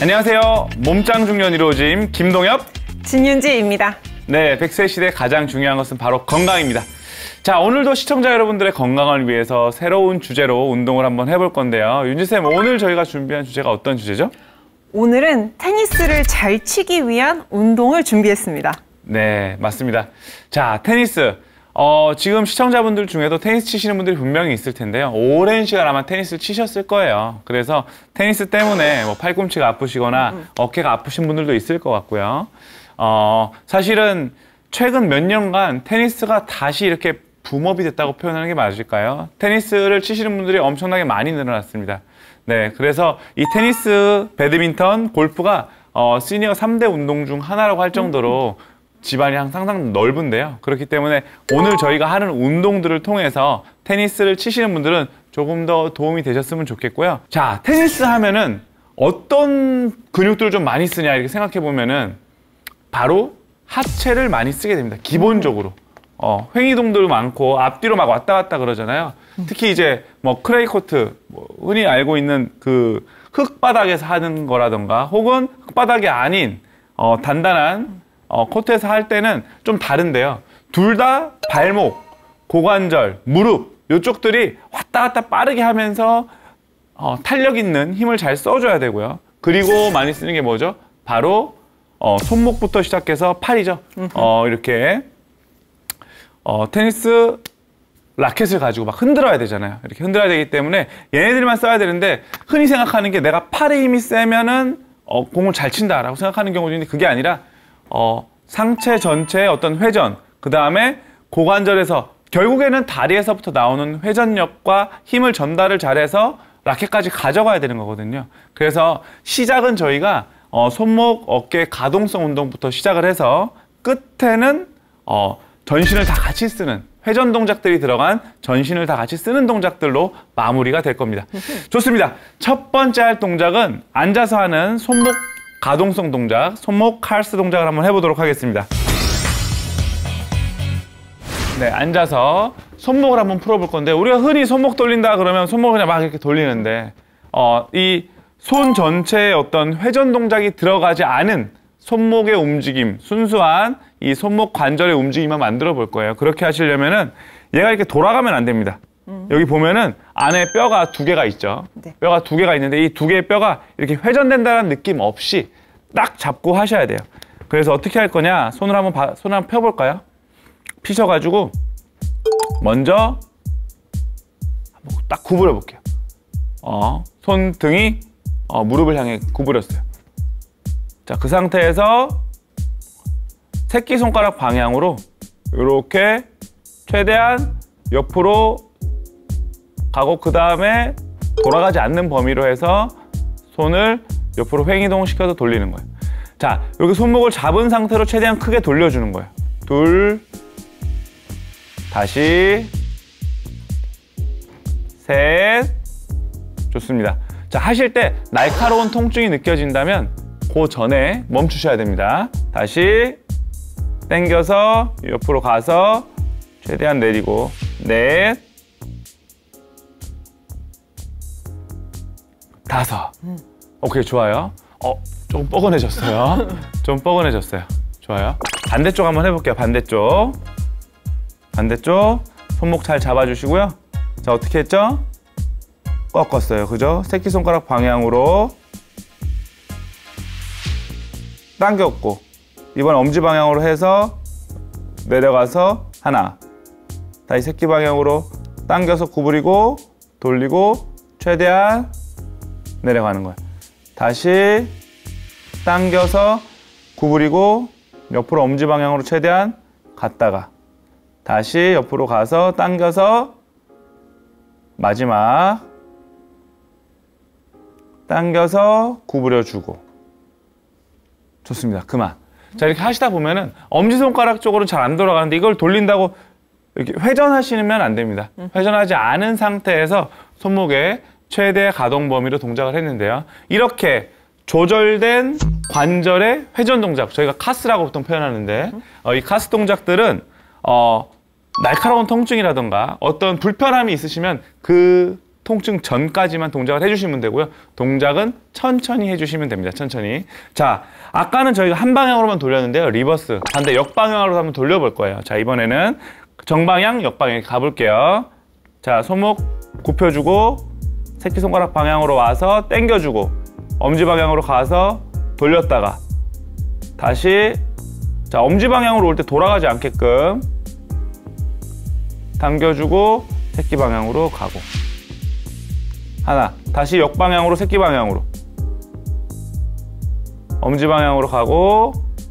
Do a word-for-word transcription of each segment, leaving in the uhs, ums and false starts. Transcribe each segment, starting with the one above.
안녕하세요. 몸짱 중년 이로짐 김동엽, 진윤지입니다. 네, 백 세 시대 가장 중요한 것은 바로 건강입니다. 자, 오늘도 시청자 여러분들의 건강을 위해서 새로운 주제로 운동을 한번 해볼 건데요. 윤지쌤, 오늘 저희가 준비한 주제가 어떤 주제죠? 오늘은 테니스를 잘 치기 위한 운동을 준비했습니다. 네, 맞습니다. 자, 테니스. 어, 지금 시청자분들 중에도 테니스 치시는 분들이 분명히 있을 텐데요. 오랜 시간 아마 테니스를 치셨을 거예요. 그래서 테니스 때문에 뭐 팔꿈치가 아프시거나 음. 어깨가 아프신 분들도 있을 것 같고요. 어, 사실은 최근 몇 년간 테니스가 다시 이렇게 붐업이 됐다고 표현하는 게 맞을까요? 테니스를 치시는 분들이 엄청나게 많이 늘어났습니다. 네, 그래서 이 테니스, 배드민턴, 골프가 어, 시니어 삼 대 운동 중 하나라고 할 정도로 음. 집안이 상당히 넓은데요. 그렇기 때문에 오늘 저희가 하는 운동들을 통해서 테니스를 치시는 분들은 조금 더 도움이 되셨으면 좋겠고요. 자, 테니스 하면은 어떤 근육들을 좀 많이 쓰냐 이렇게 생각해 보면은 바로 하체를 많이 쓰게 됩니다. 기본적으로. 어, 횡이동도 많고 앞뒤로 막 왔다 갔다 그러잖아요. 특히 이제 뭐 클레이 코트, 뭐 흔히 알고 있는 그 흙바닥에서 하는 거라던가 혹은 흙바닥이 아닌 어, 단단한 어, 코트에서 할 때는 좀 다른데요. 둘 다 발목, 고관절, 무릎 이쪽들이 왔다 갔다 빠르게 하면서 어, 탄력 있는 힘을 잘 써줘야 되고요. 그리고 많이 쓰는 게 뭐죠? 바로 어, 손목부터 시작해서 팔이죠. 어, 이렇게 어, 테니스 라켓을 가지고 막 흔들어야 되잖아요. 이렇게 흔들어야 되기 때문에 얘네들만 써야 되는데 흔히 생각하는 게 내가 팔의 힘이 세면은 어, 공을 잘 친다라고 생각하는 경우도 있는데 그게 아니라 어, 상체 전체의 어떤 회전, 그 다음에 고관절에서 결국에는 다리에서부터 나오는 회전력과 힘을 전달을 잘해서 라켓까지 가져가야 되는 거거든요. 그래서 시작은 저희가 어, 손목, 어깨, 가동성 운동부터 시작을 해서 끝에는 어, 전신을 다 같이 쓰는 회전 동작들이 들어간 전신을 다 같이 쓰는 동작들로 마무리가 될 겁니다. 좋습니다. 첫 번째 할 동작은 앉아서 하는 손목 가동성 동작, 손목 칼스 동작을 한번 해보도록 하겠습니다. 네, 앉아서 손목을 한번 풀어볼 건데 우리가 흔히 손목 돌린다 그러면 손목을 그냥 막 이렇게 돌리는데 어, 이 손 전체에 어떤 회전 동작이 들어가지 않은 손목의 움직임, 순수한 이 손목 관절의 움직임만 만들어 볼 거예요. 그렇게 하시려면은 얘가 이렇게 돌아가면 안 됩니다. 음. 여기 보면은 안에 뼈가 두 개가 있죠. 네. 뼈가 두 개가 있는데 이 두 개의 뼈가 이렇게 회전된다는 느낌 없이 딱 잡고 하셔야 돼요. 그래서 어떻게 할 거냐? 손을 한번 바, 손을 한번 펴볼까요? 피셔가지고 먼저 딱 구부려 볼게요. 어, 손등이 어, 무릎을 향해 구부렸어요. 자, 그 상태에서 새끼손가락 방향으로 이렇게 최대한 옆으로 가고 그 다음에 돌아가지 않는 범위로 해서 손을 옆으로 횡이동 시켜서 돌리는 거예요. 자, 여기 손목을 잡은 상태로 최대한 크게 돌려주는 거예요. 둘, 다시, 셋, 좋습니다. 자, 하실 때 날카로운 통증이 느껴진다면 그 전에 멈추셔야 됩니다. 다시 당겨서 옆으로 가서 최대한 내리고 넷, 다섯. 음. 오케이, 좋아요. 어, 조금 뻐근해졌어요. 좀 뻐근해졌어요. 좋아요. 반대쪽 한번 해볼게요. 반대쪽. 반대쪽. 손목 잘 잡아주시고요. 자, 어떻게 했죠? 꺾었어요. 그죠? 새끼손가락 방향으로 당겼고 이번 엄지 방향으로 해서 내려가서 하나. 다시 새끼 방향으로 당겨서 구부리고 돌리고 최대한 내려가는 거예요. 다시 당겨서 구부리고 옆으로 엄지 방향으로 최대한 갔다가 다시 옆으로 가서 당겨서 마지막 당겨서 구부려주고 좋습니다. 그만. 자, 이렇게 하시다 보면은 엄지손가락 쪽으로는 잘 안 돌아가는데 이걸 돌린다고 이렇게 회전하시면 안 됩니다. 회전하지 않은 상태에서 손목의 최대 가동 범위로 동작을 했는데요. 이렇게 조절된 관절의 회전 동작, 저희가 카스라고 보통 표현하는데 어, 이 카스 동작들은 어, 날카로운 통증이라던가 어떤 불편함이 있으시면 그 통증 전까지만 동작을 해주시면 되고요. 동작은 천천히 해주시면 됩니다. 천천히. 자, 아까는 저희가 한 방향으로만 돌렸는데요. 리버스, 반대 역방향으로 한번 돌려볼 거예요. 자, 이번에는 정방향, 역방향 가볼게요. 자, 손목 굽혀주고 새끼손가락 방향으로 와서 당겨주고 엄지 방향으로 가서 돌렸다가 다시, 자, 엄지 방향으로 올 때 돌아가지 않게끔 당겨주고 새끼 방향으로 가고, 하나, 다시 역방향으로 새끼 방향으로 엄지 방향으로 가고,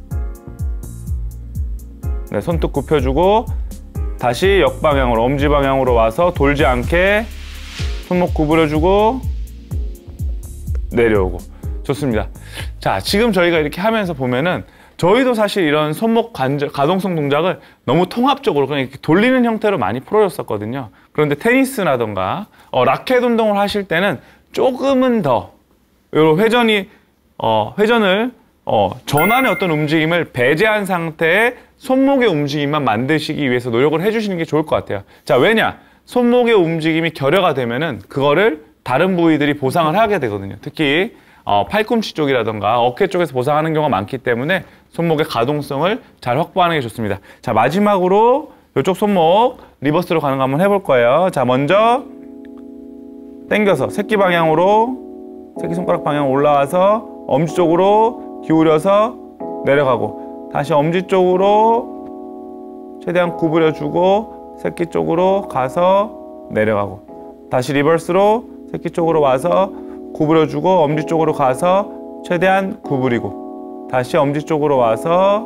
네, 손톱 굽혀주고 다시 역방향으로 엄지 방향으로 와서 돌지 않게 손목 구부려주고 내려오고. 좋습니다. 자, 지금 저희가 이렇게 하면서 보면은 저희도 사실 이런 손목 관절, 가동성 동작을 너무 통합적으로 그냥 이렇게 돌리는 형태로 많이 풀어줬었거든요. 그런데 테니스라던가 어, 라켓 운동을 하실 때는 조금은 더 요 회전이 어, 회전을 어, 전환의 어떤 움직임을 배제한 상태의 손목의 움직임만 만드시기 위해서 노력을 해주시는 게 좋을 것 같아요. 자, 왜냐? 손목의 움직임이 결여가 되면은 그거를 다른 부위들이 보상을 하게 되거든요. 특히 어, 팔꿈치 쪽이라던가 어깨 쪽에서 보상하는 경우가 많기 때문에 손목의 가동성을 잘 확보하는 게 좋습니다. 자, 마지막으로 이쪽 손목 리버스로 가는 거 한번 해볼 거예요. 자, 먼저 당겨서 새끼 방향으로, 새끼손가락 방향 올라와서 엄지 쪽으로 기울여서 내려가고, 다시 엄지 쪽으로 최대한 구부려주고 새끼 쪽으로 가서 내려가고, 다시 리버스로 새끼 쪽으로 와서 구부려주고 엄지 쪽으로 가서 최대한 구부리고, 다시 엄지 쪽으로 와서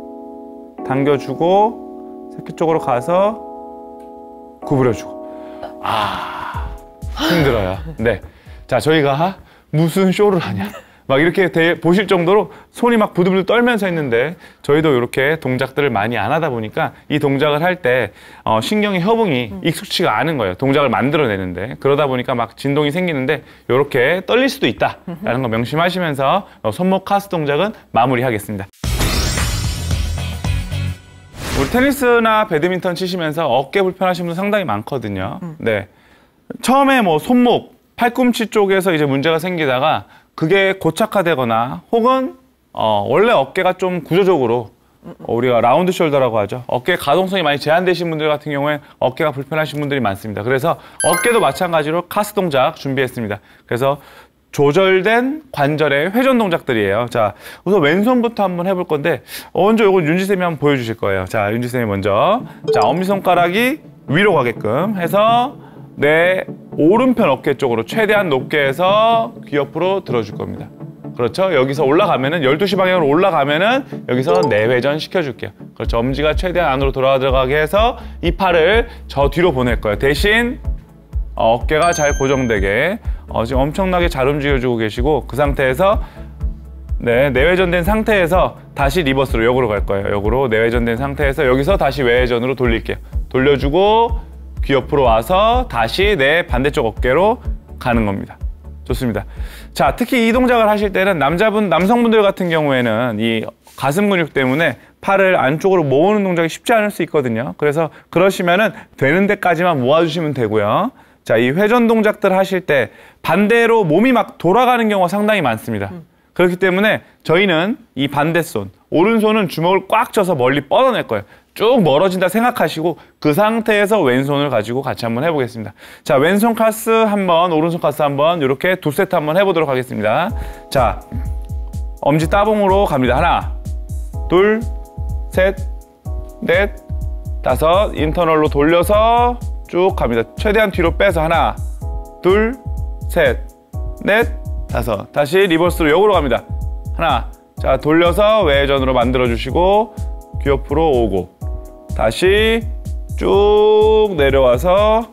당겨주고 새끼 쪽으로 가서 구부려주고. 아, 힘들어요. 네, 자, 저희가 무슨 쇼를 하냐 막 이렇게 대, 보실 정도로 손이 막 부들부들 떨면서 했는데, 저희도 이렇게 동작들을 많이 안 하다 보니까 이 동작을 할 때 어, 신경의 협응이 음. 익숙치가 않은 거예요. 동작을 만들어내는데. 그러다 보니까 막 진동이 생기는데 이렇게 떨릴 수도 있다라는 거 명심하시면서 어, 손목 카스 동작은 마무리하겠습니다. 우리 테니스나 배드민턴 치시면서 어깨 불편하신 분들 상당히 많거든요. 음. 네, 처음에 뭐 손목, 팔꿈치 쪽에서 이제 문제가 생기다가 그게 고착화되거나 혹은 어, 원래 어깨가 좀 구조적으로 어, 우리가 라운드 숄더라고 하죠. 어깨 가동성이 많이 제한되신 분들 같은 경우에 어깨가 불편하신 분들이 많습니다. 그래서 어깨도 마찬가지로 카스 동작 준비했습니다. 그래서 조절된 관절의 회전 동작들이에요. 자, 우선 왼손부터 한번 해볼 건데 어, 먼저 이건 윤지쌤이 한번 보여주실 거예요. 자, 윤지쌤이 먼저, 자, 엄지손가락이 위로 가게끔 해서 내 오른편 어깨 쪽으로 최대한 높게 해서 귀 옆으로 들어줄 겁니다. 그렇죠? 여기서 올라가면은 열두 시 방향으로 올라가면은 여기서 내회전 시켜줄게요. 그렇죠? 엄지가 최대한 안으로 돌아 들어가게 해서 이 팔을 저 뒤로 보낼 거예요. 대신 어, 어깨가 잘 고정되게 어, 지금 엄청나게 잘 움직여주고 계시고, 그 상태에서 네, 내회전된 상태에서 다시 리버스로 역으로 갈 거예요. 역으로 내회전된 상태에서 여기서 다시 외회전으로 돌릴게요. 돌려주고 귀 옆으로 와서 다시 내 반대쪽 어깨로 가는 겁니다. 좋습니다. 자, 특히 이 동작을 하실 때는 남자분, 남성분들 같은 경우에는 이 가슴 근육 때문에 팔을 안쪽으로 모으는 동작이 쉽지 않을 수 있거든요. 그래서 그러시면은 되는 데까지만 모아주시면 되고요. 자, 이 회전 동작들 하실 때 반대로 몸이 막 돌아가는 경우가 상당히 많습니다. 음. 그렇기 때문에 저희는 이 반대손, 오른손은 주먹을 꽉 쥐어서 멀리 뻗어낼 거예요. 쭉 멀어진다 생각하시고 그 상태에서 왼손을 가지고 같이 한번 해보겠습니다. 자, 왼손 카스 한번, 오른손 카스 한번, 이렇게 두 세트 한번 해보도록 하겠습니다. 자, 엄지 따봉으로 갑니다. 하나, 둘, 셋, 넷, 다섯, 인터널로 돌려서 쭉 갑니다. 최대한 뒤로 빼서 하나, 둘, 셋, 넷, 다섯. 다시 리버스로 역으로 갑니다. 하나, 자, 돌려서 외전으로 만들어 주시고 귀 옆으로 오고, 다시 쭉 내려와서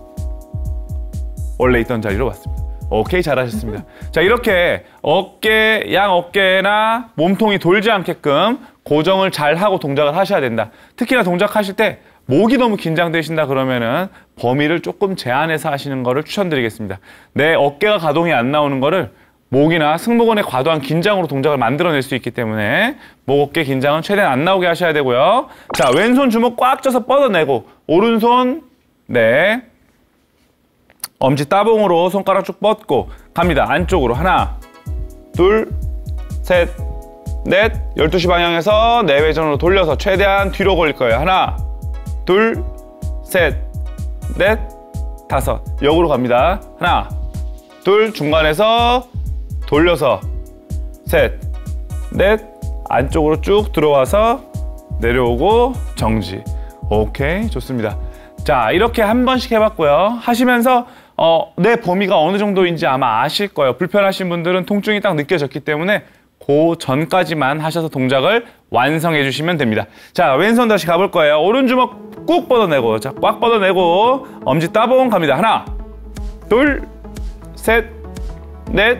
원래 있던 자리로 왔습니다. 오케이, 잘하셨습니다. 자, 이렇게 어깨, 양 어깨나 몸통이 돌지 않게끔 고정을 잘 하고 동작을 하셔야 된다. 특히나 동작하실 때 목이 너무 긴장되신다 그러면은 범위를 조금 제한해서 하시는 거를 추천드리겠습니다. 내 어깨가 가동이 안 나오는 거를 목이나 승모근의 과도한 긴장으로 동작을 만들어낼 수 있기 때문에 목, 어깨 긴장은 최대한 안 나오게 하셔야 되고요. 자, 왼손 주먹 꽉 쥐어서 뻗어내고, 오른손, 네, 엄지 따봉으로 손가락 쭉 뻗고 갑니다. 안쪽으로 하나, 둘, 셋, 넷. 열두 시 방향에서 내외전으로 돌려서 최대한 뒤로 걸릴 거예요. 하나, 둘, 셋, 넷, 다섯. 역으로 갑니다. 하나, 둘, 중간에서 돌려서 셋, 넷, 안쪽으로 쭉 들어와서 내려오고 정지. 오케이, 좋습니다. 자, 이렇게 한 번씩 해봤고요. 하시면서 어, 내 범위가 어느 정도인지 아마 아실 거예요. 불편하신 분들은 통증이 딱 느껴졌기 때문에 그 전까지만 하셔서 동작을 완성해 주시면 됩니다. 자, 왼손 다시 가볼 거예요. 오른주먹 꾹 뻗어내고, 자, 꽉 뻗어내고 엄지 따봉 갑니다. 하나, 둘, 셋, 넷,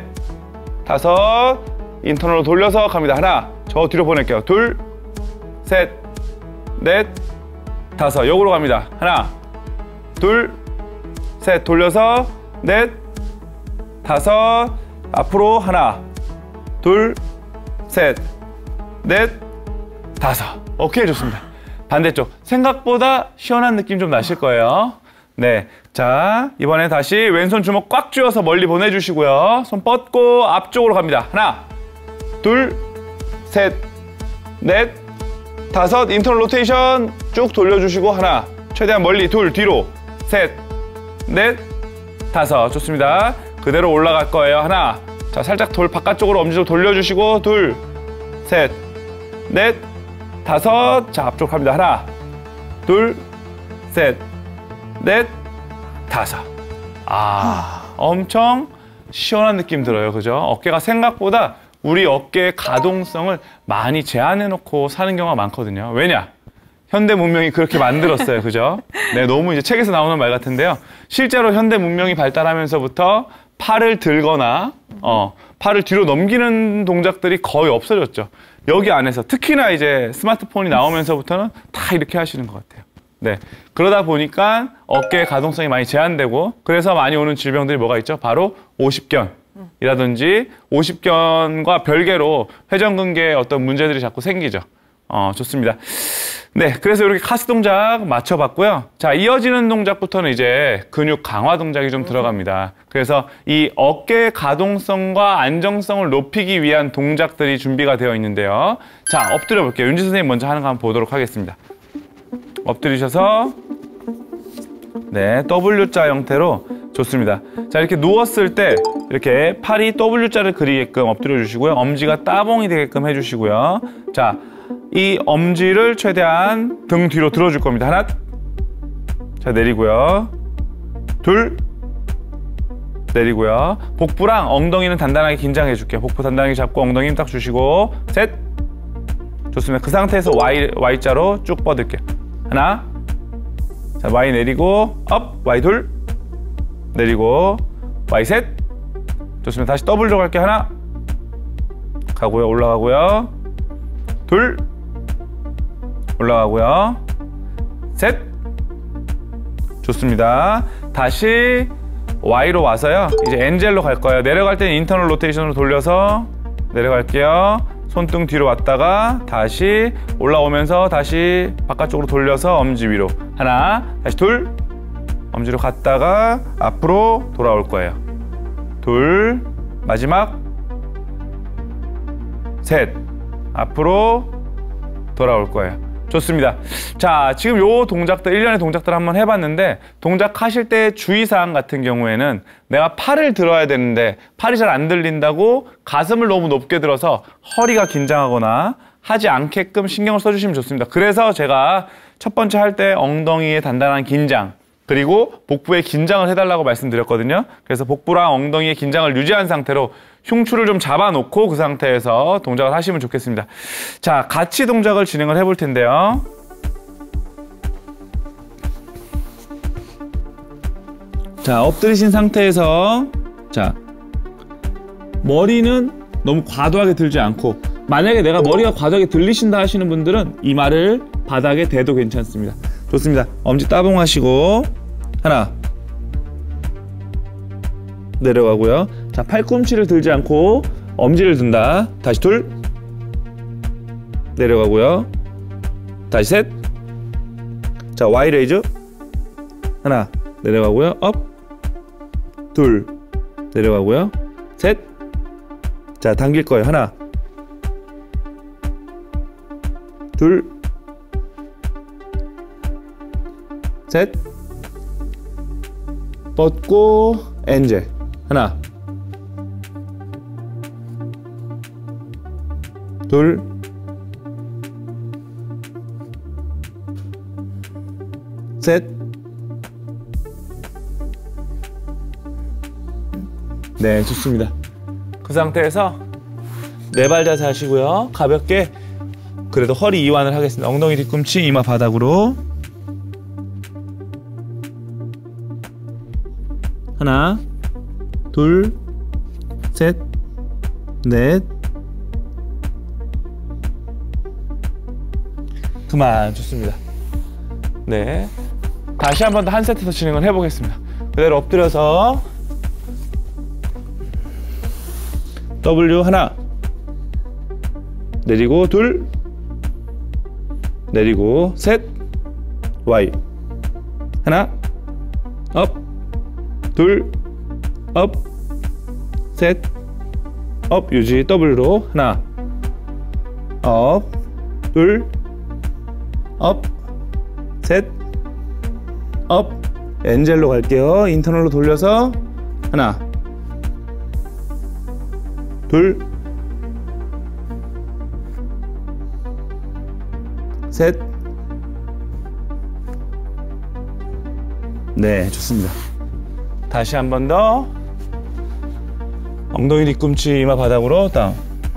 다섯. 인터널로 돌려서 갑니다. 하나, 저 뒤로 보낼게요. 둘, 셋, 넷, 다섯. 역으로 갑니다. 하나, 둘, 셋, 돌려서 넷, 다섯. 앞으로 하나, 둘, 셋, 넷, 다섯. 오케이, 좋습니다. 반대쪽. 생각보다 시원한 느낌 좀 나실 거예요. 네, 자, 이번에 다시 왼손 주먹 꽉 쥐어서 멀리 보내주시고요. 손 뻗고 앞쪽으로 갑니다. 하나, 둘, 셋, 넷, 다섯. 인터널 로테이션 쭉 돌려주시고 하나, 최대한 멀리 둘, 뒤로 셋, 넷, 다섯. 좋습니다. 그대로 올라갈 거예요. 하나, 자, 살짝 돌 바깥쪽으로 엄지로 돌려주시고 둘, 셋, 넷, 다섯. 자, 앞쪽 갑니다. 하나, 둘, 셋, 넷, 다섯. 아, 엄청 시원한 느낌 들어요. 그죠? 어깨가 생각보다 우리 어깨의 가동성을 많이 제한해 놓고 사는 경우가 많거든요. 왜냐? 현대 문명이 그렇게 만들었어요. 그죠? 네, 너무 이제 책에서 나오는 말 같은데요. 실제로 현대 문명이 발달하면서부터 팔을 들거나 어, 팔을 뒤로 넘기는 동작들이 거의 없어졌죠. 여기 안에서 특히나 이제 스마트폰이 나오면서부터는 다 이렇게 하시는 것 같아요. 네, 그러다 보니까 어깨의 가동성이 많이 제한되고 그래서 많이 오는 질병들이 뭐가 있죠? 바로 오십견이라든지 오십견과 별개로 회전근개에 어떤 문제들이 자꾸 생기죠. 어, 좋습니다. 네, 그래서 이렇게 카스 동작 맞춰봤고요. 자, 이어지는 동작부터는 이제 근육 강화 동작이 좀 들어갑니다. 그래서 이 어깨의 가동성과 안정성을 높이기 위한 동작들이 준비가 되어 있는데요. 자, 엎드려 볼게요. 윤지 선생님 먼저 하는 거 한번 보도록 하겠습니다. 엎드리셔서 네, W자 형태로 좋습니다. 자, 이렇게 누웠을 때 이렇게 팔이 W자를 그리게끔 엎드려 주시고요. 엄지가 따봉이 되게끔 해주시고요. 자, 이 엄지를 최대한 등 뒤로 들어줄 겁니다. 하나, 자, 내리고요. 둘, 내리고요. 복부랑 엉덩이는 단단하게 긴장해 줄게요. 복부 단단하게 잡고 엉덩이 힘 딱 주시고 셋, 좋습니다. 그 상태에서 Y, Y자로 쭉 뻗을게요. 하나, 자, Y 내리고 업, Y 둘, 내리고 Y 셋, 좋습니다. 다시 W로 갈게요. 하나, 가고요. 올라가고요. 둘, 올라가고요. 셋, 좋습니다. 다시 Y로 와서요. 이제 엔젤로 갈 거예요. 내려갈 때는 인터널 로테이션으로 돌려서 내려갈게요. 손등 뒤로 왔다가 다시 올라오면서 다시 바깥쪽으로 돌려서 엄지 위로. 하나, 다시 둘, 엄지로 갔다가 앞으로 돌아올 거예요. 둘, 마지막 셋, 앞으로 돌아올 거예요. 좋습니다. 자, 지금 요 동작들, 일련의 동작들 한번 해봤는데 동작하실 때 주의사항 같은 경우에는 내가 팔을 들어야 되는데 팔이 잘 안 들린다고 가슴을 너무 높게 들어서 허리가 긴장하거나 하지 않게끔 신경을 써주시면 좋습니다. 그래서 제가 첫 번째 할 때 엉덩이의 단단한 긴장 그리고 복부의 긴장을 해달라고 말씀드렸거든요. 그래서 복부랑 엉덩이의 긴장을 유지한 상태로 흉추를 좀 잡아놓고 그 상태에서 동작을 하시면 좋겠습니다. 자, 같이 동작을 진행을 해볼 텐데요. 자, 엎드리신 상태에서 자, 머리는 너무 과도하게 들지 않고 만약에 내가 머리가 과도하게 들리신다 하시는 분들은 이마를 바닥에 대도 괜찮습니다. 좋습니다. 엄지 따봉하시고 하나, 내려가고요. 자, 팔꿈치를 들지 않고 엄지를 든다. 다시 둘, 내려가고요. 다시 셋, 자, Y 레이즈 하나, 내려가고요. 업, 둘, 내려가고요. 셋. 자, 당길 거예요. 하나, 둘, 셋. 뻗고 엔젤. 하나, 둘, 셋. 네, 좋습니다. 그 상태에서 네 발 자세 하시고요. 가볍게 그래도 허리 이완을 하겠습니다. 엉덩이 뒤꿈치 이마 바닥으로. 하나, 둘, 셋, 넷. 그만. 좋습니다. 네, 다시 한 번 더 한 세트 더 진행을 해보겠습니다. 그대로 엎드려서 W 하나, 내리고 둘, 내리고 셋, Y 하나, 업, 둘, 업, 셋, 업 유지. W로 하나, 업, 둘, 업, 셋, 업. 엔젤로 갈게요. 인터널로 돌려서 하나, 둘, 셋. 네, 좋습니다. 다시 한 번 더. 엉덩이 뒤꿈치 이마 바닥으로 다운.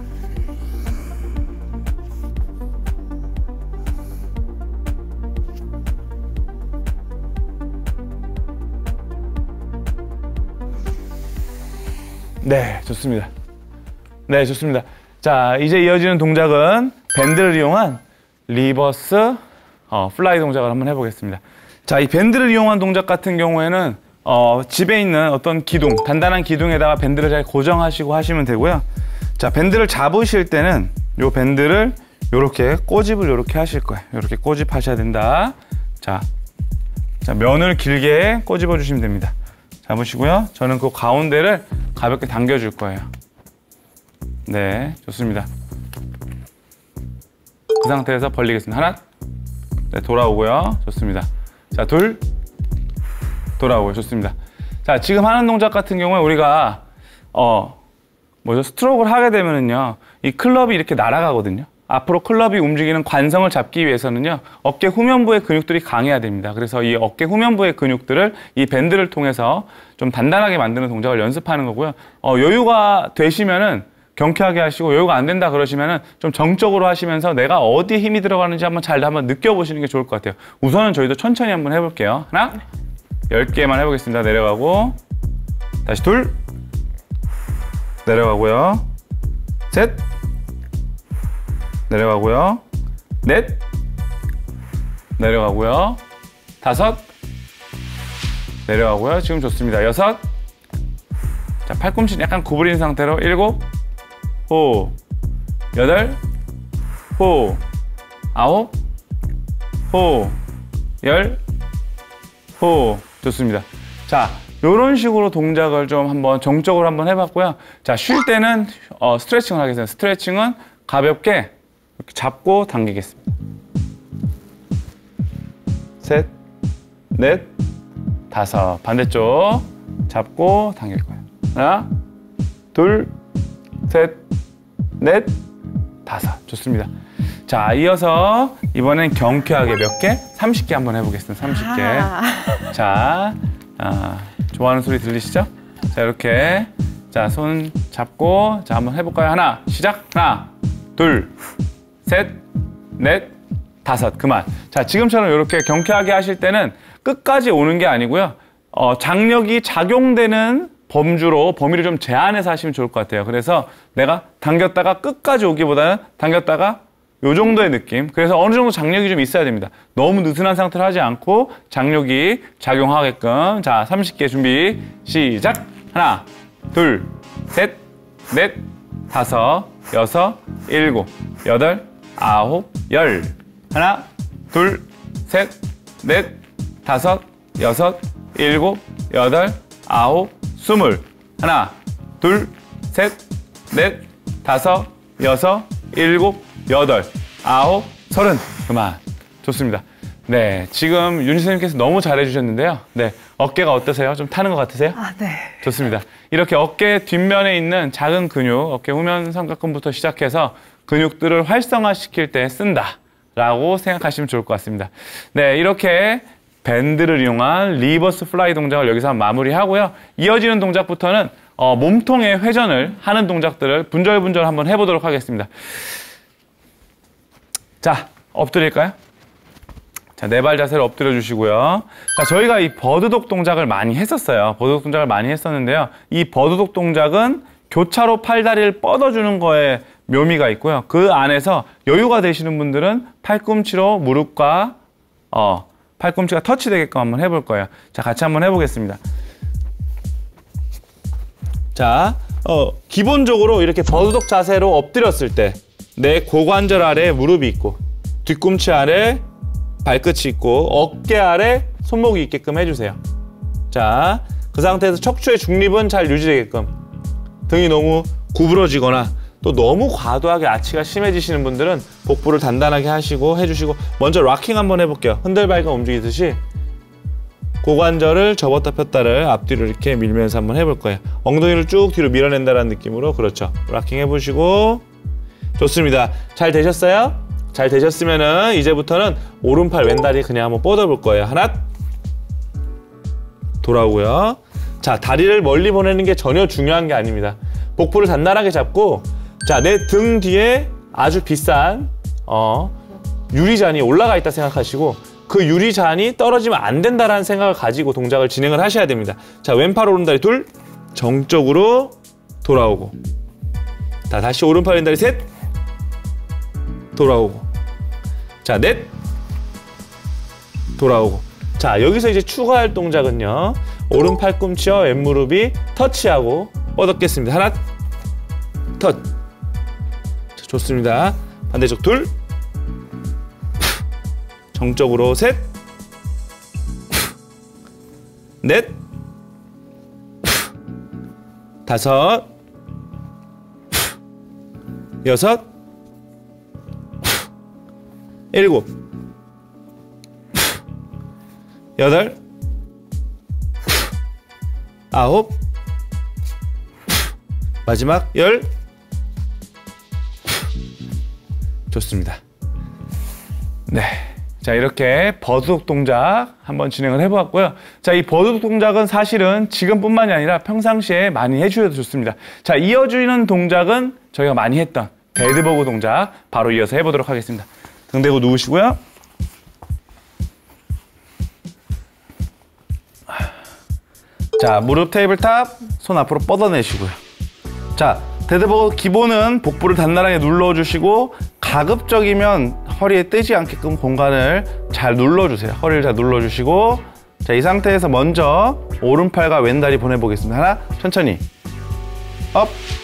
네, 좋습니다. 네, 좋습니다. 자, 이제 이어지는 동작은 밴드를 이용한 리버스 어, 플라이 동작을 한번 해보겠습니다. 자, 이 밴드를 이용한 동작 같은 경우에는 어, 집에 있는 어떤 기둥, 단단한 기둥에다가 밴드를 잘 고정하시고 하시면 되고요. 자, 밴드를 잡으실 때는 요 밴드를 요렇게 꼬집을 요렇게 하실 거예요. 요렇게 꼬집하셔야 된다. 자, 자, 면을 길게 꼬집어 주시면 됩니다. 잡으시고요. 저는 그 가운데를 가볍게 당겨줄 거예요. 네, 좋습니다. 그 상태에서 벌리겠습니다. 하나, 네, 돌아오고요. 좋습니다. 자, 둘, 돌아오고요. 좋습니다. 자, 지금 하는 동작 같은 경우에 우리가 어 뭐죠? 스트로크를 하게 되면은요, 이 클럽이 이렇게 날아가거든요. 앞으로 클럽이 움직이는 관성을 잡기 위해서는요, 어깨 후면부의 근육들이 강해야 됩니다. 그래서 이 어깨 후면부의 근육들을 이 밴드를 통해서 좀 단단하게 만드는 동작을 연습하는 거고요. 어, 여유가 되시면은 경쾌하게 하시고, 여유가 안 된다 그러시면은 좀 정적으로 하시면서 내가 어디에 힘이 들어가는지 한번 잘 한번 느껴보시는 게 좋을 것 같아요. 우선은 저희도 천천히 한번 해볼게요. 하나, 열 개만 해보겠습니다. 내려가고, 다시 둘, 내려가고요. 셋, 내려가고요. 넷, 내려가고요. 다섯, 내려가고요. 지금 좋습니다. 여섯, 자, 팔꿈치 약간 구부린 상태로 일곱, 호, 여덟, 호, 아홉, 호, 열, 호. 좋습니다. 자, 요런 식으로 동작을 좀 한번 정적으로 한번 해봤고요. 자, 쉴 때는 어, 스트레칭을 하겠습니다. 스트레칭은 가볍게 이렇게 잡고 당기겠습니다. 셋, 넷, 다섯. 반대쪽 잡고 당길 거예요. 하나, 둘, 셋, 넷, 다섯. 좋습니다. 자, 이어서 이번엔 경쾌하게 몇 개? 삼십 개 한번 해보겠습니다. 삼십 개. 아. 자, 아, 좋아하는 소리 들리시죠? 자, 이렇게. 자, 손 잡고, 자, 한번 해볼까요? 하나, 시작. 하나, 둘, 셋, 넷, 다섯. 그만. 자, 지금처럼 이렇게 경쾌하게 하실 때는 끝까지 오는 게 아니고요. 어, 장력이 작용되는 범주로, 범위를 좀 제한해서 하시면 좋을 것 같아요. 그래서 내가 당겼다가 끝까지 오기보다는 당겼다가 요 정도의 느낌. 그래서 어느 정도 장력이 좀 있어야 됩니다. 너무 느슨한 상태로 하지 않고 장력이 작용하게끔. 자, 삼십 개 준비, 시작. 하나, 둘, 셋, 넷, 다섯, 여섯, 일곱, 여덟, 아홉, 열. 하나, 둘, 셋, 넷, 다섯, 여섯, 일곱, 여덟, 아홉, 스물. 하나, 둘, 셋, 넷, 다섯, 여섯, 일곱, 여덟, 아홉, 서른. 그만. 좋습니다. 네, 지금 윤희 선생님께서 너무 잘해주셨는데요. 네, 어깨가 어떠세요? 좀 타는 것 같으세요? 아, 네. 좋습니다. 이렇게 어깨 뒷면에 있는 작은 근육, 어깨 후면 삼각근부터 시작해서 근육들을 활성화시킬 때 쓴다라고 생각하시면 좋을 것 같습니다. 네, 이렇게 밴드를 이용한 리버스 플라이 동작을 여기서 마무리하고요. 이어지는 동작부터는 어, 몸통의 회전을 하는 동작들을 분절분절 한번 해보도록 하겠습니다. 자, 엎드릴까요? 자, 네 발 자세로 엎드려 주시고요. 자, 저희가 이 버드독 동작을 많이 했었어요. 버드독 동작을 많이 했었는데요. 이 버드독 동작은 교차로 팔다리를 뻗어주는 거에 묘미가 있고요. 그 안에서 여유가 되시는 분들은 팔꿈치로 무릎과 어, 팔꿈치가 터치되게끔 한번 해볼 거예요. 자, 같이 한번 해보겠습니다. 자, 어, 기본적으로 이렇게 버드독 자세로 엎드렸을 때 내 고관절 아래 무릎이 있고 뒤꿈치 아래 발끝이 있고 어깨 아래 손목이 있게끔 해주세요. 자, 그 상태에서 척추의 중립은 잘 유지되게끔. 등이 너무 구부러지거나 또 너무 과도하게 아치가 심해지시는 분들은 복부를 단단하게 하시고 해주시고, 먼저 락킹 한번 해볼게요. 흔들발과 움직이듯이 고관절을 접었다 폈다를 앞뒤로 이렇게 밀면서 한번 해볼 거예요. 엉덩이를 쭉 뒤로 밀어낸다는 느낌으로. 그렇죠. 락킹 해보시고. 좋습니다. 잘 되셨어요? 잘 되셨으면은 이제부터는 오른팔 왼다리 그냥 한번 뻗어볼 거예요. 하나, 돌아오고요. 자, 다리를 멀리 보내는 게 전혀 중요한 게 아닙니다. 복부를 단단하게 잡고, 자, 내 등 뒤에 아주 비싼 어, 유리잔이 올라가 있다 생각하시고, 그 유리잔이 떨어지면 안 된다라는 생각을 가지고 동작을 진행을 하셔야 됩니다. 자, 왼팔 오른다리 둘, 정적으로 돌아오고. 자, 다시 오른팔 왼다리 셋, 돌아오고. 자, 넷, 돌아오고. 자, 여기서 이제 추가할 동작은요, 오른 팔꿈치와 왼무릎이 터치하고 뻗었겠습니다. 하나, 터. 자, 좋습니다. 반대쪽 둘, 정적으로 셋, 넷, 다섯, 여섯, 일곱, 여덟, 아홉, 마지막 열. 좋습니다. 네. 자, 이렇게 버드독 동작 한번 진행을 해보았고요. 자, 이 버드독 동작은 사실은 지금뿐만이 아니라 평상시에 많이 해주셔도 좋습니다. 자, 이어지는 동작은 저희가 많이 했던 데드버그 동작 바로 이어서 해보도록 하겠습니다. 등 대고 누우시고요. 자, 무릎 테이블탑, 손 앞으로 뻗어내시고요. 자, 데드버그 기본은 복부를 단단하게 눌러주시고, 가급적이면 허리에 뜨지 않게끔 공간을 잘 눌러주세요. 허리를 잘 눌러주시고, 자, 이 상태에서 먼저 오른팔과 왼다리 보내보겠습니다. 하나, 천천히. 업,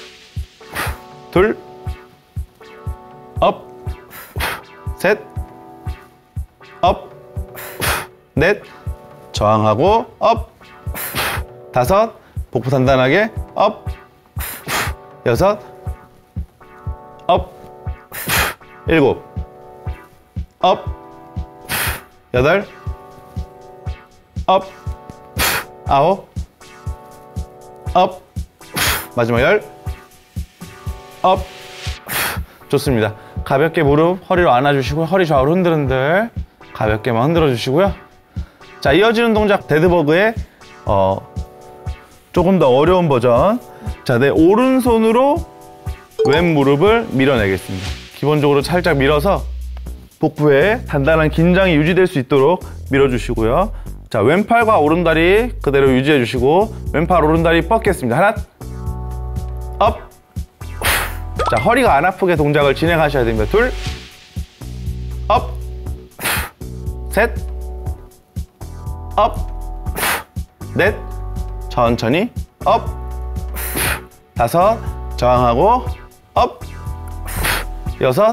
둘, 업, 셋, 업, 넷, 저항하고, 업, 다섯, 복부 단단하게, 업, 여섯, 업, 일곱, 업, 여덟, 업, 아홉, 업, 마지막 열, 업. 좋습니다. 가볍게 무릎, 허리로 안아주시고, 허리 좌우로 흔들흔들 가볍게만 흔들어 주시고요. 자, 이어지는 동작 데드버그의 어, 조금 더 어려운 버전. 자, 내 오른손으로 왼 무릎을 밀어내겠습니다. 기본적으로 살짝 밀어서 복부에 단단한 긴장이 유지될 수 있도록 밀어주시고요. 자, 왼팔과 오른다리 그대로 유지해 주시고, 왼팔 오른다리 뻗겠습니다. 하나, 업. 자, 허리가 안 아프게 동작을 진행하셔야 됩니다. 둘, 업, 셋, 업, 넷, 천천히, 업, 다섯, 저항하고, 업, 여섯,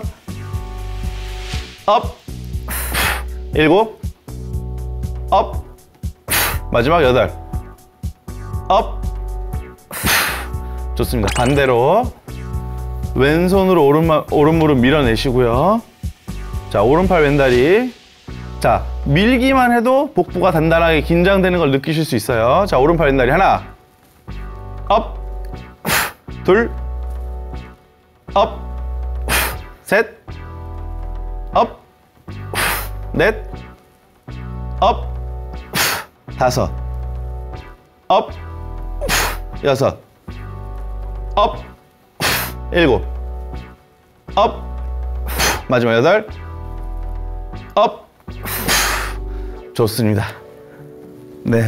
업, 일곱, 업, 마지막 여덟, 업, 좋습니다. 반대로 왼손으로 오른마, 오른 무릎 밀어내시고요. 자, 오른팔 왼다리. 자, 밀기만 해도 복부가 단단하게 긴장되는 걸 느끼실 수 있어요. 자, 오른팔 왼다리 하나, 업, 둘, 업, 셋, 업, 넷, 업, 다섯, 업, 여섯, 업, 일곱, 업, 마지막 여덟, 업. 좋습니다. 네.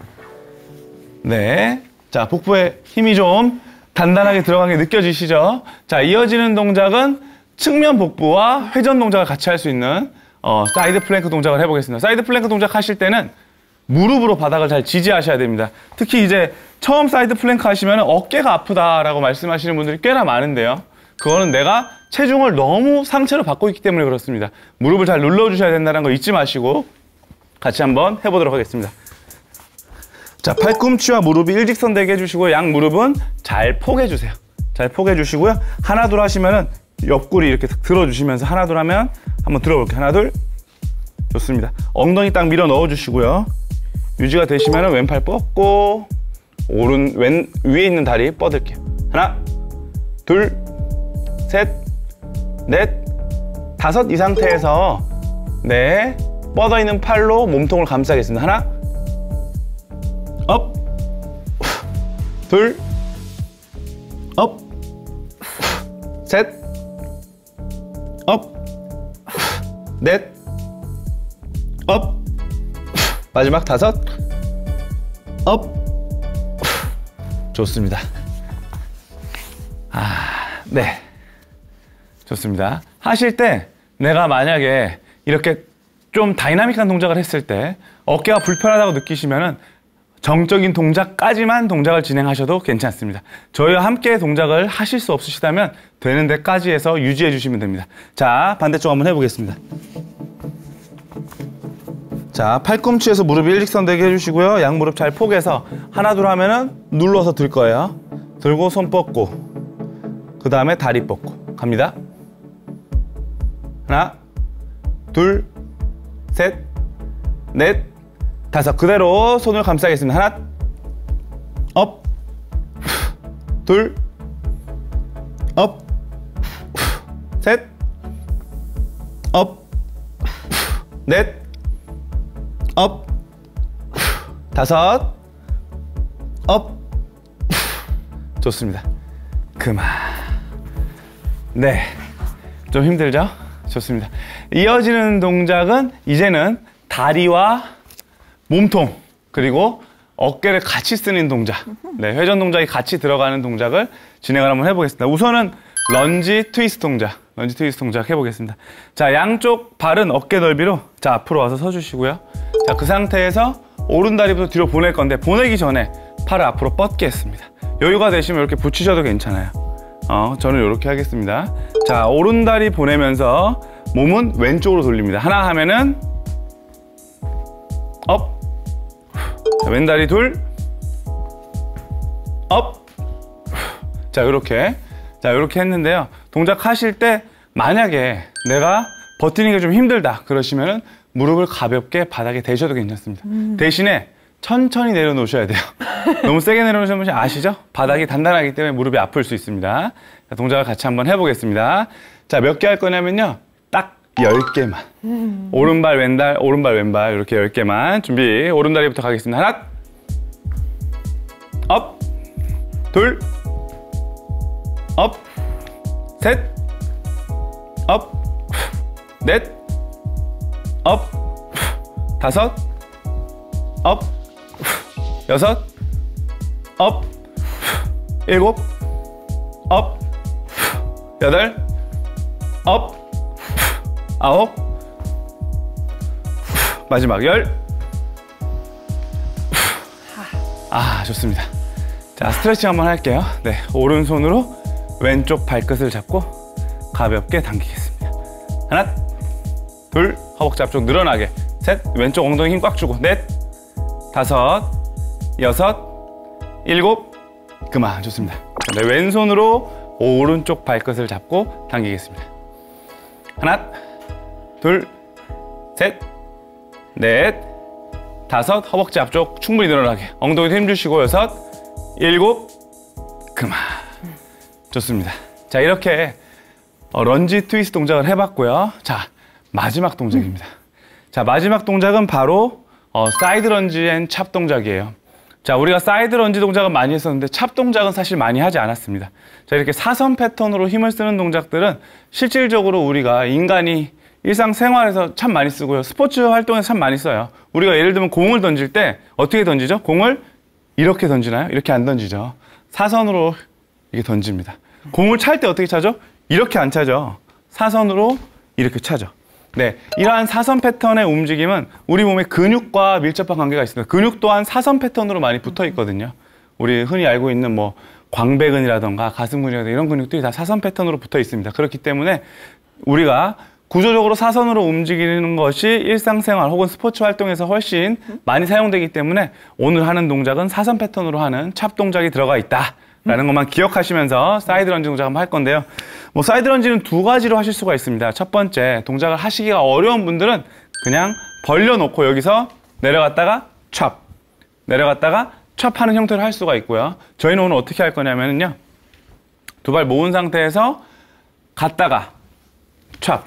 네. 자, 복부에 힘이 좀 단단하게 들어간 게 느껴지시죠? 자, 이어지는 동작은 측면 복부와 회전 동작을 같이 할 수 있는 어, 사이드 플랭크 동작을 해보겠습니다. 사이드 플랭크 동작 하실 때는 무릎으로 바닥을 잘 지지하셔야 됩니다. 특히 이제 처음 사이드 플랭크 하시면 어깨가 아프다라고 말씀하시는 분들이 꽤나 많은데요. 그거는 내가 체중을 너무 상체로 받고 있기 때문에 그렇습니다. 무릎을 잘 눌러주셔야 된다는 거 잊지 마시고 같이 한번 해보도록 하겠습니다. 자, 팔꿈치와 무릎이 일직선 되게 해주시고 양 무릎은 잘 포개주세요. 잘 포개주시고요. 하나 둘 하시면은 옆구리 이렇게 들어주시면서 하나 둘 하면 한번 들어볼게요. 하나 둘. 좋습니다. 엉덩이 딱 밀어 넣어주시고요. 유지가 되시면은 왼팔 뻗고 오른 왼 위에 있는 다리 뻗을게요. 하나 둘 셋 넷 다섯. 이 상태에서 네 뻗어 있는 팔로 몸통을 감싸겠습니다. 하나, 업, 둘, 업, 셋, 업, 넷, 업, 마지막 다섯, 업. 좋습니다. 아, 네. 좋습니다. 하실 때 내가 만약에 이렇게 좀 다이나믹한 동작을 했을 때 어깨가 불편하다고 느끼시면은 정적인 동작까지만 동작을 진행하셔도 괜찮습니다. 저희와 함께 동작을 하실 수 없으시다면 되는 데까지 해서 유지해 주시면 됩니다. 자, 반대쪽 한번 해보겠습니다. 자, 팔꿈치에서 무릎이 일직선 되게 해주시고요. 양 무릎 잘 포개서 하나 둘 하면은 눌러서 들 거예요. 들고 손 뻗고 그 다음에 다리 뻗고 갑니다. 하나 둘 셋, 넷, 다섯. 그대로 손을 감싸겠습니다. 하나, 업, 둘, 업, 셋, 업, 넷, 업, 다섯, 업. 좋습니다. 그만. 네, 좀 힘들죠? 좋습니다. 이어지는 동작은 이제는 다리와 몸통 그리고 어깨를 같이 쓰는 동작, 네, 회전 동작이 같이 들어가는 동작을 진행을 한번 해보겠습니다. 우선은 런지 트위스트 동작, 런지 트위스트 동작 해보겠습니다. 자, 양쪽 발은 어깨 넓이로 자 앞으로 와서 서주시고요. 자, 그 상태에서 오른 다리부터 뒤로 보낼 건데 보내기 전에 팔을 앞으로 뻗게 했습니다. 여유가 되시면 이렇게 붙이셔도 괜찮아요. 어, 저는 이렇게 하겠습니다. 자, 오른 다리 보내면서 몸은 왼쪽으로 돌립니다. 하나 하면은 업. 자, 왼다리 둘. 업. 자, 이렇게. 자, 이렇게 했는데요. 동작 하실 때 만약에 내가 버티는 게 좀 힘들다 그러시면은 무릎을 가볍게 바닥에 대셔도 괜찮습니다. 음. 대신에 천천히 내려놓으셔야 돼요. 너무 세게 내려놓으시면 아시죠? 바닥이 단단하기 때문에 무릎이 아플 수 있습니다. 자, 동작을 같이 한번 해보겠습니다. 자, 몇 개 할 거냐면요. 딱 열 개만. 음. 오른발, 왼발, 오른발, 왼발 이렇게 열 개만. 준비. 오른다리부터 가겠습니다. 하나. 업. 둘. 업. 셋. 업. 넷. 업. 다섯. 업. 여섯. 업. 일곱. 업. 여덟. 업. 아홉. 마지막 열. 아, 좋습니다. 자, 스트레칭 한번 할게요. 네, 오른손으로 왼쪽 발끝을 잡고 가볍게 당기겠습니다. 하나, 둘, 허벅지 앞쪽 늘어나게. 셋, 왼쪽 엉덩이 힘 꽉 주고. 넷, 다섯, 여섯, 일곱. 그만. 좋습니다. 네, 왼손으로 오른쪽 발끝을 잡고 당기겠습니다. 하나, 둘, 셋, 넷, 다섯, 허벅지 앞쪽 충분히 늘어나게. 엉덩이도 힘주시고 여섯, 일곱, 그만. 좋습니다. 자, 이렇게 어, 런지 트위스트 동작을 해봤고요. 자, 마지막 동작입니다. 자, 마지막 동작은 바로 어, 사이드 런지 앤 찹 동작이에요. 자, 우리가 사이드 런지 동작은 많이 했었는데 찹 동작은 사실 많이 하지 않았습니다. 자, 이렇게 사선 패턴으로 힘을 쓰는 동작들은 실질적으로 우리가 인간이 일상생활에서 참 많이 쓰고요. 스포츠 활동에서 참 많이 써요. 우리가 예를 들면 공을 던질 때 어떻게 던지죠? 공을 이렇게 던지나요? 이렇게 안 던지죠. 사선으로 이렇게 던집니다. 공을 찰 때 어떻게 차죠? 이렇게 안 차죠. 사선으로 이렇게 차죠. 네, 이러한 사선 패턴의 움직임은 우리 몸의 근육과 밀접한 관계가 있습니다. 근육 또한 사선 패턴으로 많이 붙어 있거든요. 우리 흔히 알고 있는 뭐 광배근이라던가 가슴근이라던가 이런 근육들이 다 사선 패턴으로 붙어 있습니다. 그렇기 때문에 우리가 구조적으로 사선으로 움직이는 것이 일상생활 혹은 스포츠 활동에서 훨씬 많이 사용되기 때문에 오늘 하는 동작은 사선 패턴으로 하는 찹 동작이 들어가 있다. 라는 것만 기억하시면서 사이드 런지 동작 한번 할 건데요. 뭐 사이드 런지는 두 가지로 하실 수가 있습니다. 첫 번째, 동작을 하시기가 어려운 분들은 그냥 벌려놓고 여기서 내려갔다가 찹, 내려갔다가 찹 하는 형태로 할 수가 있고요. 저희는 오늘 어떻게 할 거냐면요. 두 발 모은 상태에서 갔다가 찹,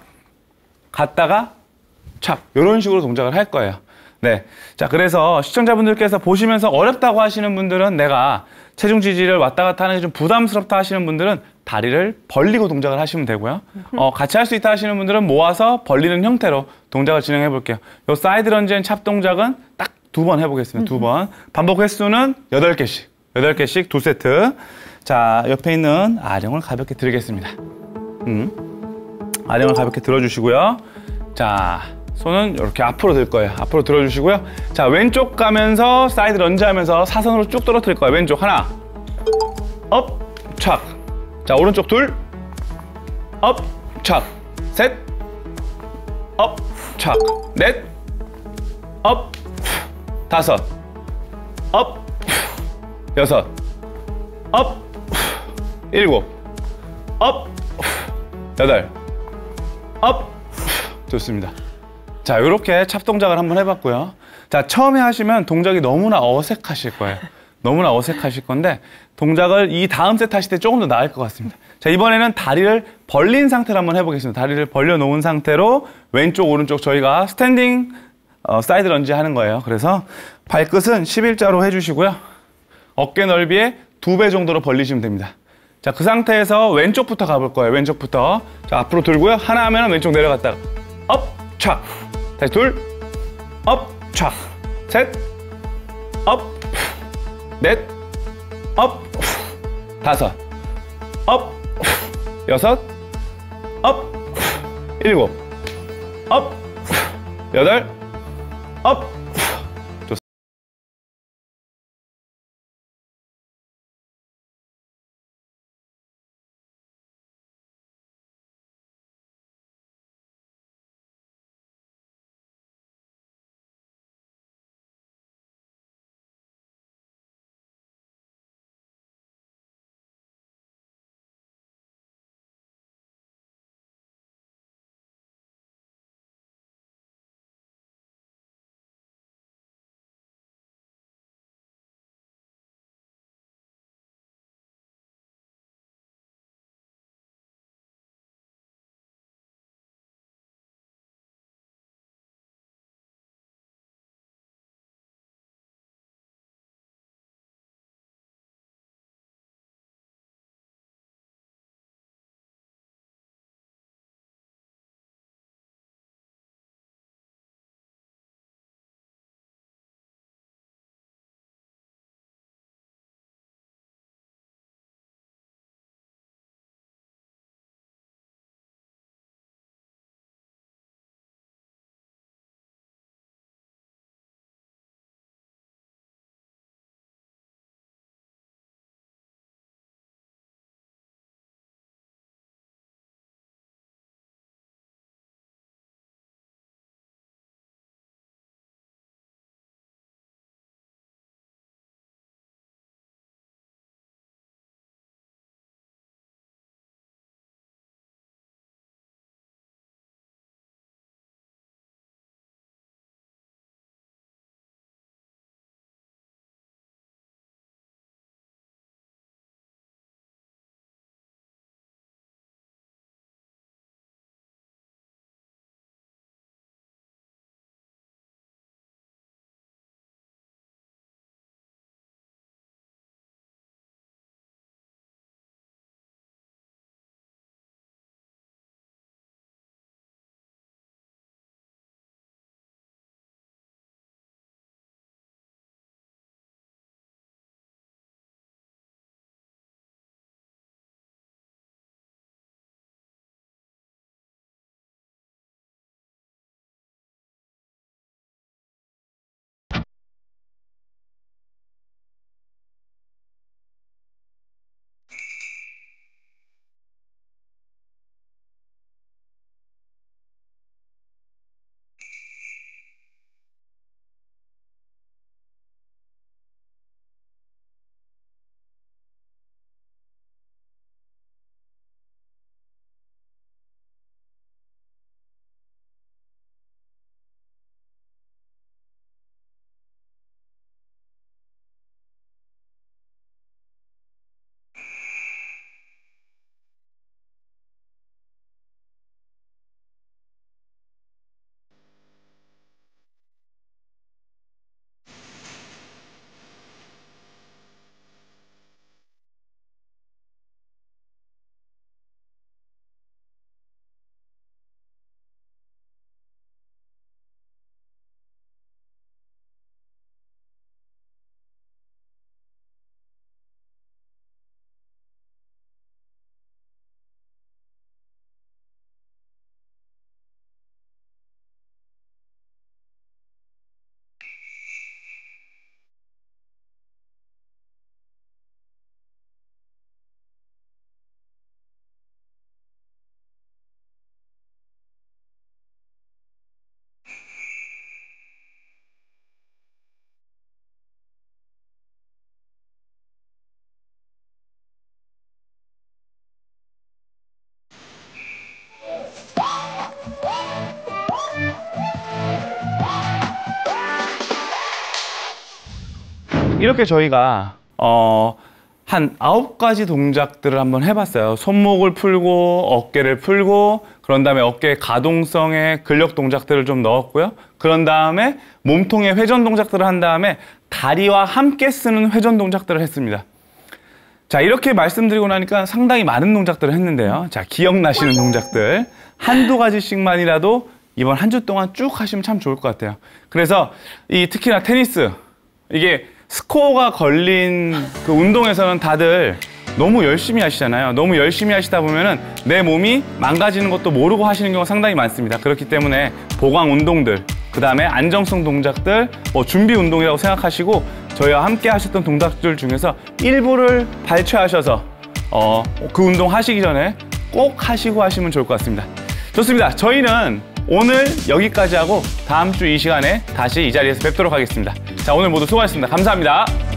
갔다가 찹 이런 식으로 동작을 할 거예요. 네, 자, 그래서 시청자분들께서 보시면서 어렵다고 하시는 분들은 내가 체중 지지를 왔다 갔다 하는 게 좀 부담스럽다 하시는 분들은 다리를 벌리고 동작을 하시면 되고요. 어, 같이 할 수 있다 하시는 분들은 모아서 벌리는 형태로 동작을 진행해 볼게요. 요 사이드 런지 앤 찹 동작은 딱 두 번 해보겠습니다. 두 번. 반복 횟수는 여덟 개씩. 여덟 개씩 두 세트. 자, 옆에 있는 아령을 가볍게 들겠습니다. 음. 아령을 가볍게 들어주시고요. 자, 손은 이렇게 앞으로 들 거예요. 앞으로 들어주시고요. 자, 왼쪽 가면서 사이드 런지 하면서 사선으로 쭉 떨어뜨릴 거예요. 왼쪽 하나, 업, 착. 자, 오른쪽 둘, 업, 착. 셋, 업, 착. 넷, 업, 다섯, 업, 여섯, 업, 일곱, 업, 여덟, 업. 좋습니다. 자, 이렇게 찹 동작을 한번 해봤고요. 자, 처음에 하시면 동작이 너무나 어색하실 거예요. 너무나 어색하실 건데 동작을 이 다음 세트 하실 때 조금 더 나을 것 같습니다. 자, 이번에는 다리를 벌린 상태로 한번 해보겠습니다. 다리를 벌려놓은 상태로 왼쪽, 오른쪽 저희가 스탠딩 어, 사이드 런지 하는 거예요. 그래서 발끝은 십일자로 해주시고요. 어깨 넓이의 두 배 정도로 벌리시면 됩니다. 자, 그 상태에서 왼쪽부터 가볼 거예요. 왼쪽부터. 자, 앞으로 들고요. 하나 하면 왼쪽 내려갔다가 업, 착. 다시 둘, 업, 착. 셋, 업, 넷, 업, 다섯, 업, 여섯, 업, 일곱, 업, 여덟, 업, 이렇게 저희가 어, 한 아홉 가지 동작들을 한번 해봤어요. 손목을 풀고 어깨를 풀고 그런 다음에 어깨 가동성의 근력 동작들을 좀 넣었고요. 그런 다음에 몸통의 회전 동작들을 한 다음에 다리와 함께 쓰는 회전 동작들을 했습니다. 자, 이렇게 말씀드리고 나니까 상당히 많은 동작들을 했는데요. 자, 기억나시는 동작들 한두 가지씩만이라도 이번 한 주 동안 쭉 하시면 참 좋을 것 같아요. 그래서 이 특히나 테니스, 이게 스코어가 걸린 그 운동에서는 다들 너무 열심히 하시잖아요. 너무 열심히 하시다 보면은 내 몸이 망가지는 것도 모르고 하시는 경우가 상당히 많습니다. 그렇기 때문에 보강 운동들, 그 다음에 안정성 동작들, 뭐 준비 운동이라고 생각하시고 저희와 함께 하셨던 동작들 중에서 일부를 발췌하셔서 어, 그 운동 하시기 전에 꼭 하시고 하시면 좋을 것 같습니다. 좋습니다. 저희는 오늘 여기까지 하고 다음 주 이 시간에 다시 이 자리에서 뵙도록 하겠습니다. 자, 오늘 모두 수고하셨습니다. 감사합니다.